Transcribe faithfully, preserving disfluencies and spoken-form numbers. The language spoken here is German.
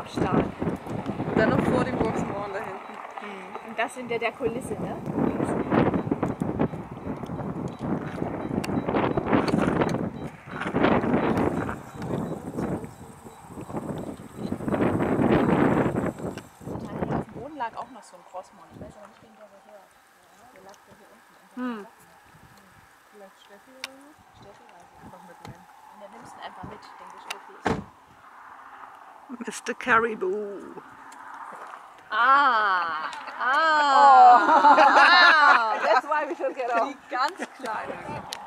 stark. Und dann noch vor dem Boxenmauern da hinten. Und das hinter der Kulisse, ne? Auf dem Boden lag auch noch so ein Crossmont. Ich weiß aber nicht, wen der woher. Der lag ja hier unten. Hm. Vielleicht Steffi oder so? Steffi weiß ich. Einfach mitnehmen. Und dann nimmst du ihn einfach mit, denke ich, Steffi ist. Mister Caribou. Ah! Ah! Oh. Ah! That's why we should get off. Die ganz kleine.